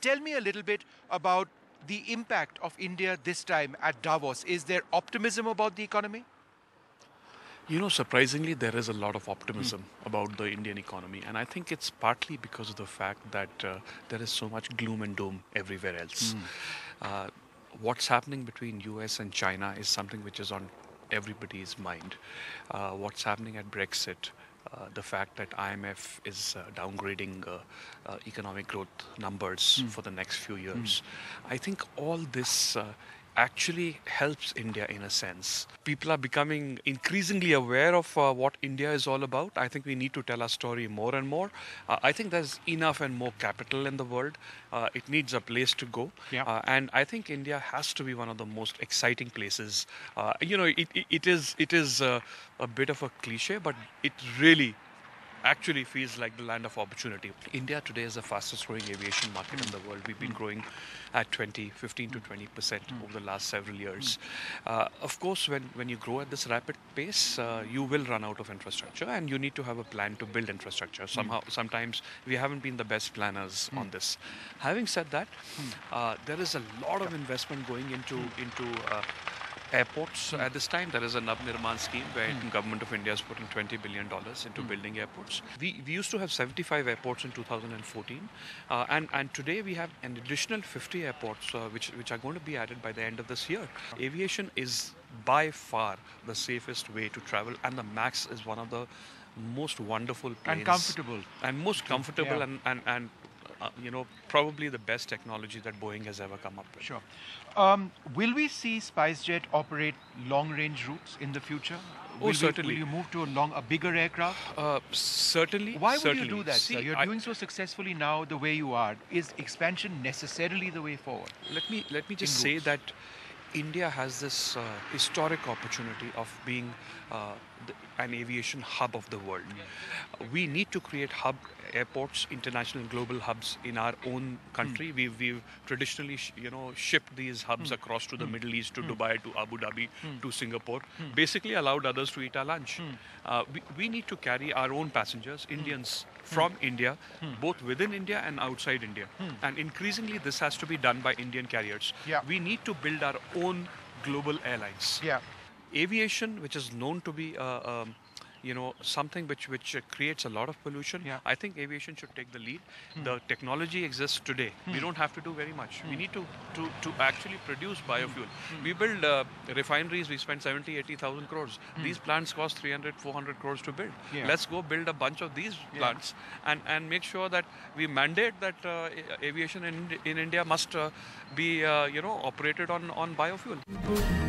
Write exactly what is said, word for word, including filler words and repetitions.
tell me a little bit about the impact of India this time at Davos. Is there optimism about the economy? You know, surprisingly, there is a lot of optimism mm. about the Indian economy. And I think it's partly because of the fact that uh, there is so much gloom and doom everywhere else. Mm. Uh, what's happening between U S and China is something which is on everybody's mind. Uh, what's happening at Brexit, uh, the fact that I M F is uh, downgrading uh, uh, economic growth numbers mm. for the next few years. Mm. I think all this uh, actually helps India in a sense. People are becoming increasingly aware of uh, what India is all about. I think we need to tell our story more and more. Uh, I think there's enough and more capital in the world. Uh, it needs a place to go. Yeah. Uh, and I think India has to be one of the most exciting places. Uh, you know, it, it, it is, it is uh, a bit of a cliche, but it really actually feels like the land of opportunity. India today is the fastest growing aviation market mm. in the world. We've been mm. growing at twenty, fifteen to twenty percent mm. over the last several years. Mm. Uh, of course, when, when you grow at this rapid pace, uh, you will run out of infrastructure and you need to have a plan to build infrastructure. Somehow, mm. sometimes we haven't been the best planners mm. on this. Having said that, mm. uh, there is a lot of investment going into, mm. into uh, airports. Mm. At this time, there is a Navnirman scheme where mm. the government of India is putting twenty billion dollars into mm. building airports. We, we used to have seventy-five airports in two thousand fourteen, uh, and, and today we have an additional fifty airports uh, which, which are going to be added by the end of this year. Aviation is by far the safest way to travel, and the MAX is one of the most wonderful planes. And comfortable. And most comfortable yeah. and, and, and Uh, you know, probably the best technology that Boeing has ever come up with. Sure. Um, will we see SpiceJet operate long-range routes in the future? Oh, will certainly. We, will you move to a long, a bigger aircraft? Uh, certainly. Why would certainly. you do that, see, sir? You're I doing so successfully now the way you are. Is expansion necessarily the way forward? Let me, let me just say routes? that India has this uh, historic opportunity of being uh, the, an aviation hub of the world. Yeah. Uh, we need to create hub airports, international global hubs in our own country. Mm. We've, we've traditionally, sh you know, shipped these hubs mm. across to the mm. Middle East, to mm. Dubai, to Abu Dhabi, mm. to Singapore, mm. basically allowed others to eat our lunch. Mm. Uh, we, we need to carry our own passengers, Indians mm. from mm. India, mm. both within India and outside India. Mm. And increasingly, this has to be done by Indian carriers. Yeah. We need to build our own global airlines. Yeah. Aviation, which is known to be uh, um, you know, something which which uh, creates a lot of pollution. Yeah. I think aviation should take the lead. Hmm. The technology exists today. Hmm. We don't have to do very much. Hmm. We need to, to, to actually produce biofuel. Hmm. We build uh, refineries, we spend seventy, eighty thousand crores. Hmm. These plants cost three hundred, four hundred crores to build. Yeah. Let's go build a bunch of these yeah. plants and, and make sure that we mandate that uh, aviation in, in India must uh, be, uh, you know, operated on, on biofuel.